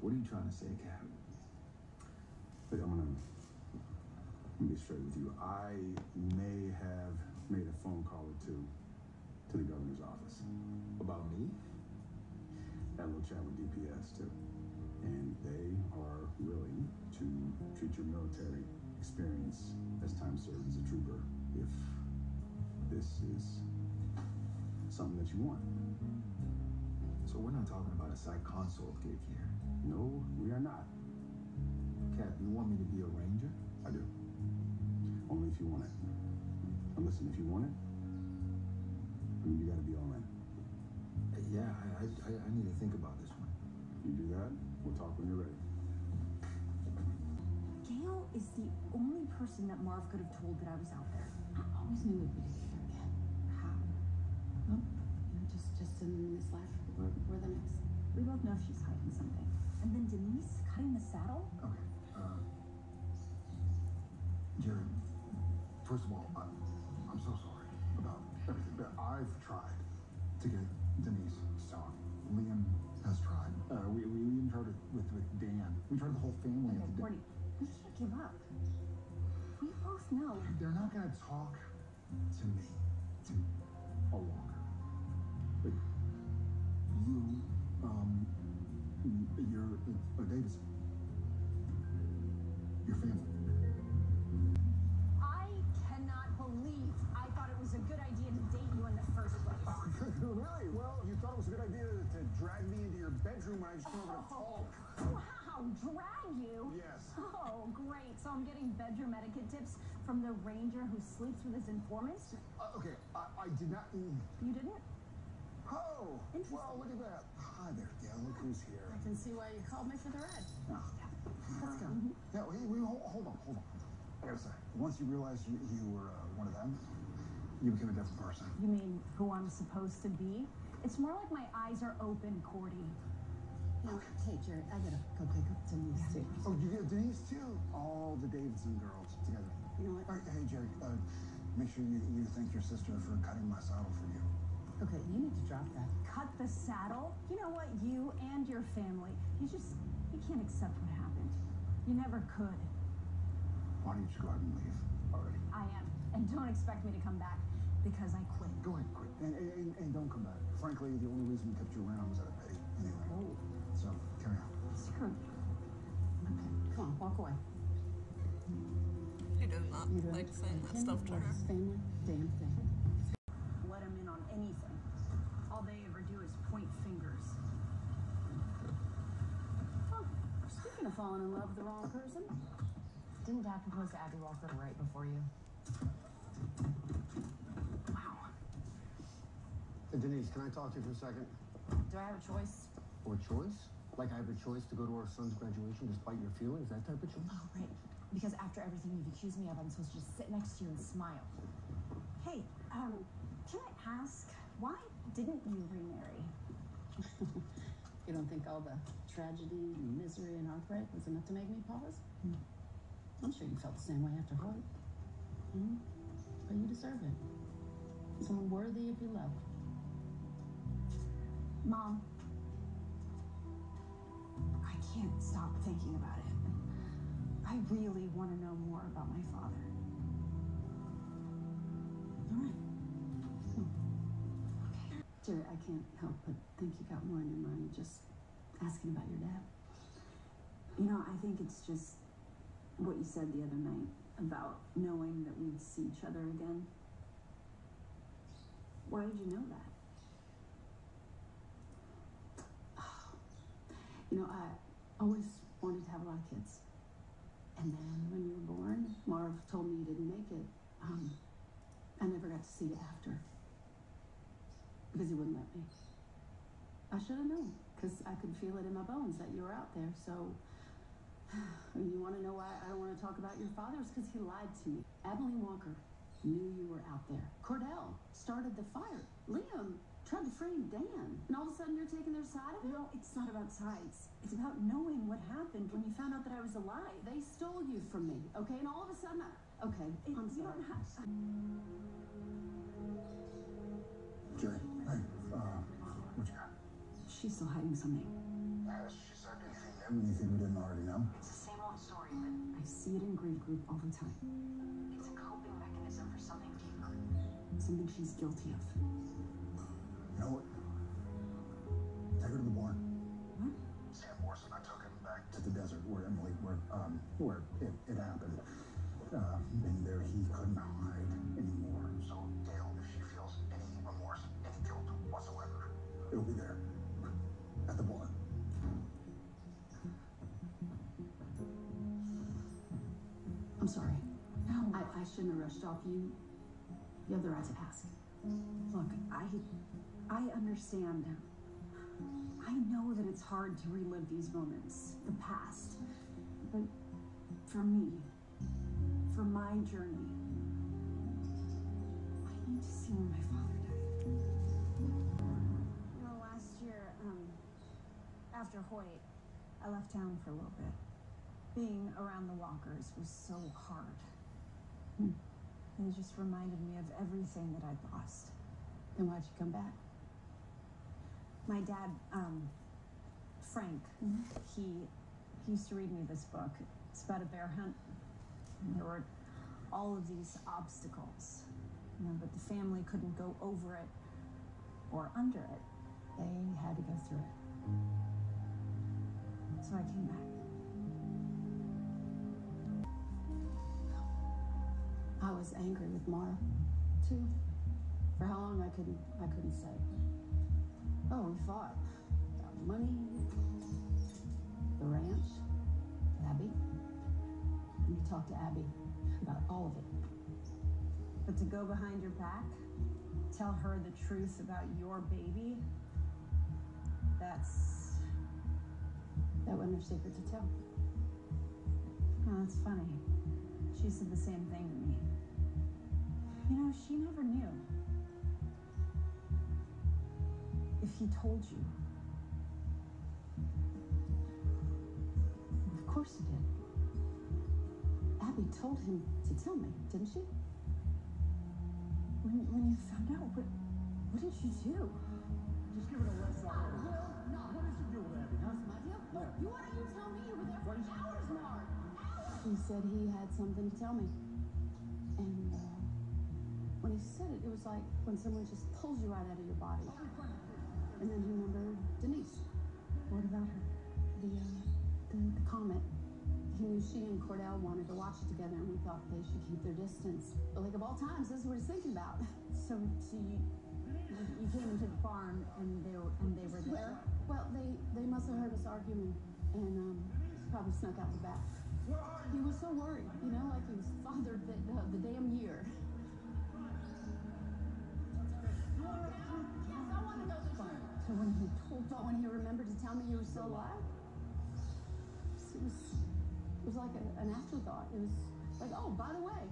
What are you trying to say, Cap? Look, I'm gonna be straight with you. I may have made a phone call or two to the governor's office. About me? Had a little chat with DPS too. And they are willing to treat your military experience as time served as a trooper if this is something that you want. So we're not talking about a psych consult gig here. No, we are not. Cap, you want me to be a ranger? I do. Only if you want it. And listen, if you want it, then you gotta be all in. Yeah, I need to think about this one. You do that, we'll talk when you're ready. Gail is the only person that Marv could have told that I was out there. I always knew we'd be together again. How? Well, just in this life or the next. We both know she's hiding something. And then Denise cutting the saddle? Okay. Jerry, first of all, I'm so sorry about everything, but I've tried to get Denise to talk. Liam has tried. We even tried it with Dan. We tried the whole family. Okay, Courtney, you should give up. We both know. They're not going to talk to me a longer. But you're Davis. Your family. I cannot believe I thought it was a good idea to date you in the first place. Really? Well, you thought it was a good idea to drag me into your bedroom when I just came over to talk. Wow, drag you? Yes. Oh, great. So I'm getting bedroom etiquette tips from the ranger who sleeps with his informants? Okay, I did not. You didn't? Oh, well, look at that. Hi there, Gail. Look who's here. I can see why you called me for the ride. Oh. Let's go. Yeah, hold on. I gotta say, once you realized you were one of them, you became a different person. You mean who I'm supposed to be? It's more like my eyes are open, Cordy. No, hey, Jerry, I gotta go pick up Denise too. Oh, you get Denise too? All the Davidson girls together. You know what? All right, hey, Jerry, make sure you thank your sister for cutting my saddle for you. Okay, you need to drop that. Cut the saddle? You know what? You and your family, you can't accept what happened. You never could. Why don't you just go ahead and leave already? I am. And don't expect me to come back because I quit. Go ahead, quit. And don't come back. Frankly, the only reason we kept you around was out of pity. Anyway. Oh. So, carry on. Screw you. Okay, come on, walk away. He does not like saying that stuff to her. His family, damn thing. Let him in on anything. All they ever do is point fingers. Oh, speaking of falling in love with the wrong person, Didn't Dad propose to Abby Walker right before you? Wow. Hey, Denise, can I talk to you for a second? Do I have a choice? Or choice? Like I have a choice to go to our son's graduation despite your feelings? That type of choice? Oh, right. Because after everything you've accused me of, I'm supposed to just sit next to you and smile. Hey, can I ask, why didn't you remarry? you don't think all the tragedy, misery, and heartbreak was enough to make me pause? I'm sure you felt the same way after Hoyt. But you deserve it. Someone worthy of your love. Mom, I can't stop thinking about it. I really want to know more about my father. All right. Okay. Jerry, I can't help but think you got more in your mind just asking about your dad. You know, I think it's just what you said the other night about knowing that we'd see each other again. Why did you know that? You know, I always wanted to have a lot of kids. And then when you were born, Marv told me you didn't make it. I never got to see you after. Because he wouldn't let me. I should have known, because I could feel it in my bones that you were out there. So, you want to know why I don't want to talk about your father? It's because he lied to me. Abilene Walker knew you were out there. Cordell started the fire. Liam tried to frame Dan. And all of a sudden you're taking their side of it? No, it's not about sides. It's about knowing what happened when you found out that I was alive. They stole you from me, okay? And all of a sudden, okay, I'm You sorry. don't have... Jerry, hey, what you got? She's still hiding something. Has she said anything Anything we didn't already know? It's the same old story, but I see it in grief group all the time. It's a coping mechanism for something deeper. Something she's guilty of. You know what? Take her to the barn. What? Sam Morrison, I took him back to the desert where Emily, where it happened. And there he couldn't hide anymore. So, Gail, if she feels any remorse, any guilt whatsoever, it'll be there. At the barn. I'm sorry. No. I shouldn't have rushed off. You have the right to ask. Look, I understand. I know that it's hard to relive these moments, the past. But for me, for my journey, I need to see when my father died. You know, last year, after Hoyt, I left town for a little bit. Being around the Walkers was so hard. It just reminded me of everything that I'd lost. Then why'd you come back? My dad, Frank, he used to read me this book. It's about a bear hunt. And there were all of these obstacles, but the family couldn't go over it or under it. They had to go through it. So I came back. I was angry with Mara, too. For how long I couldn't say. Oh, we fought about money, the ranch, Abby. And we talked to Abby about all of it. But to go behind your back, tell her the truth about your baby, that wasn't her secret to tell. Oh, that's funny. She said the same thing to me. You know, she never knew. If he told you. Of course he did. Abby told him to tell me, didn't she? When you found out, what did you do? Just give it a rest already. What is your deal with Abby, huh? My deal? Look, why don't you tell me you were there for hours, Mark? Hours! He said he had something to tell me. And when he said it, it was like when someone just pulls you right out of your body. And then he remembered Denise. What about her? The comet. He knew she and Cordell wanted to watch it together, and we thought they should keep their distance. But like of all times, this is what he's thinking about. So you came into the barn and they were there? Well, they must have heard us arguing, and probably snuck out the back. He was so worried, like he was fathered the damn year. Yes, I want to know the truth. So when he told But when he remembered to tell me you were still alive, it was like an afterthought. It was like, oh, by the way.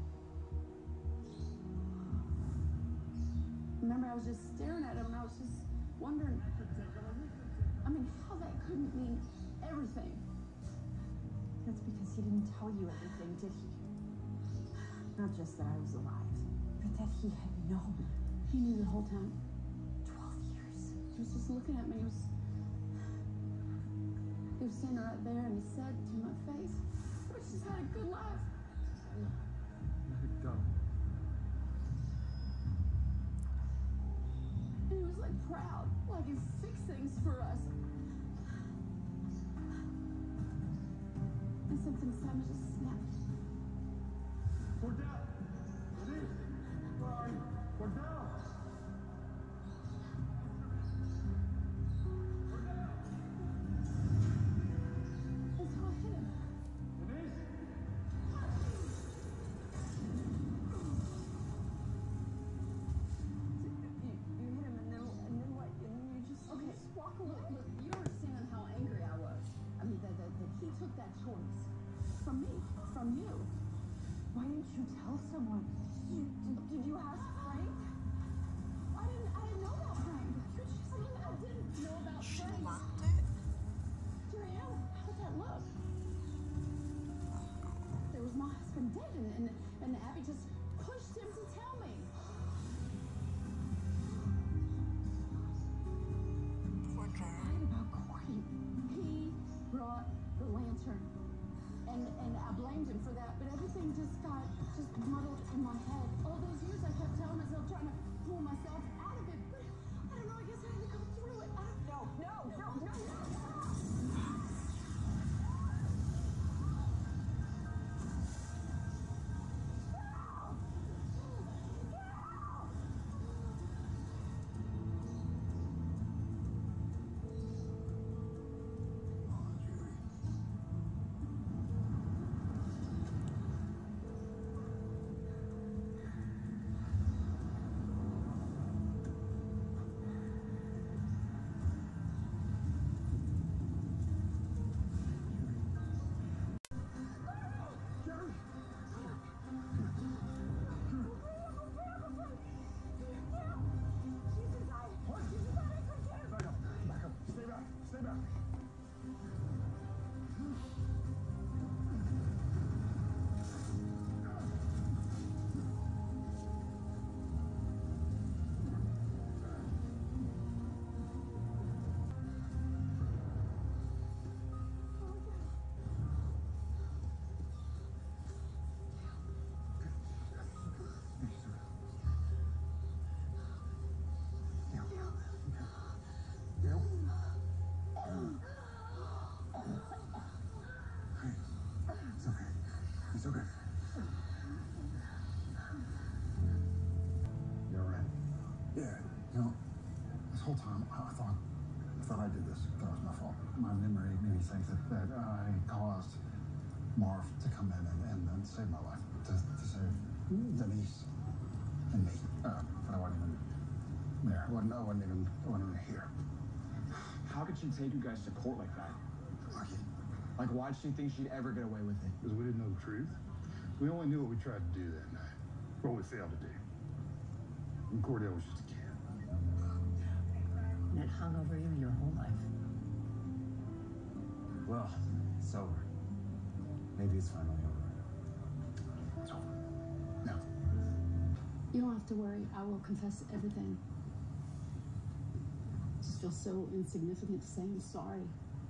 Remember, I was just staring at him, and I was just wondering, how that couldn't mean everything. That's because he didn't tell you everything, did he? Not just that I was alive, but that he had known. He knew the whole time. 12 years. He was just looking at me. He was standing right there, and he said to my face, "We just had a good life." Go. And he was like proud, like he fixed things for us. And something inside me just snapped. Cordell! Denise! Where are you? Cordell! And so I hit him. Denise! You hit him, and then what? And then you just walk away. Look, you don't understand how angry I was. That he took that choice from me, from you. Why didn't you tell blamed him for that, but everything just got muddled in my head. All those years I kept telling myself, trying to pull myself out of it, but I don't know, I guess I had to go through it. No. Oh, Judy. Jerry! What? Back up. Stay back. It's okay. You're right. Yeah, this whole time I thought I did this. That was my fault. My memory made me think that I caused Marv to come in and save my life, to save Denise and me. But I wasn't even there. I wasn't even here. How could she take you guys to court like that? Lucky. Like, why'd she think she'd ever get away with it? Because we didn't know the truth. We only knew what we tried to do that night. What we failed to do. And Cordell was just a kid. And it hung over you your whole life. Well, it's over. Maybe it's finally over. It's over. Now. You don't have to worry. I will confess everything. I just feel so insignificant saying sorry.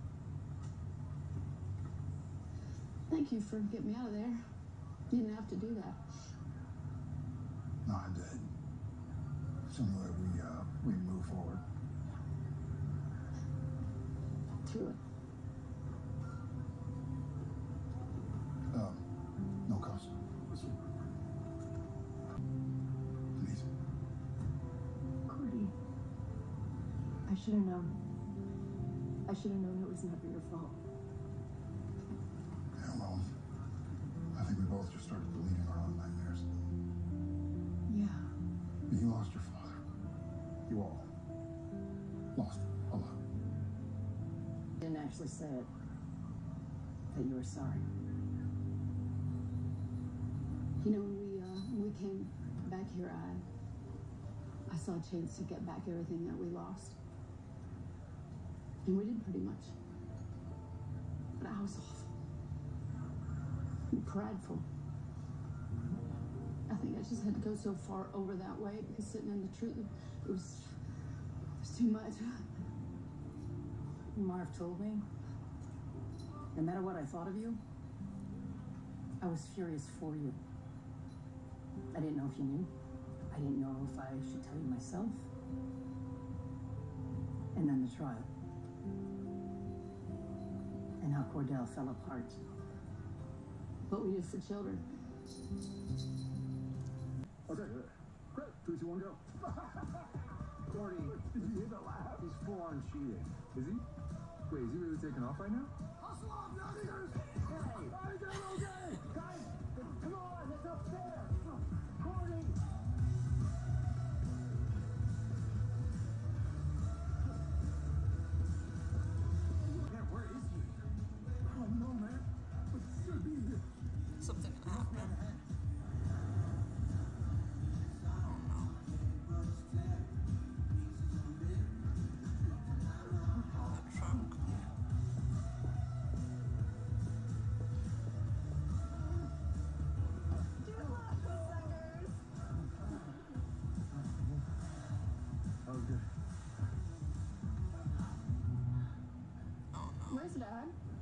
Thank you for getting me out of there. You didn't have to do that. No, I did. It's the only way we move forward. Through it. No cost. Denise. Cordy, I should have known. I should have known it was never your fault. Yeah, well, I think we both just started believing our own nightmares. Yeah. You lost your father. You all lost a lot. You didn't actually say it. That you were sorry. You know, when we came back here, I saw a chance to get back everything that we lost. And we did pretty much. But I was awful. And prideful. I think I just had to go so far over that way because sitting in the truth, it was too much. Marv told me, no matter what I thought of you, I was furious for you. I didn't know if you knew. I didn't know if I should tell you myself. And then the trial. And how Cordell fell apart. What we did for children. Okay, great. 3, 2, 1, go. Cordy, did you hear that laugh? He's full on cheating. Is he? Wait, is he really taking off right now? Hustle up, Navigators! Hey! I got okay! Guys, come on, it's up there! Cordy! Man, where is he? I don't know, man. But he should be here. Something gonna happen. That trunk. Oh, good. Oh no. Where's Dad?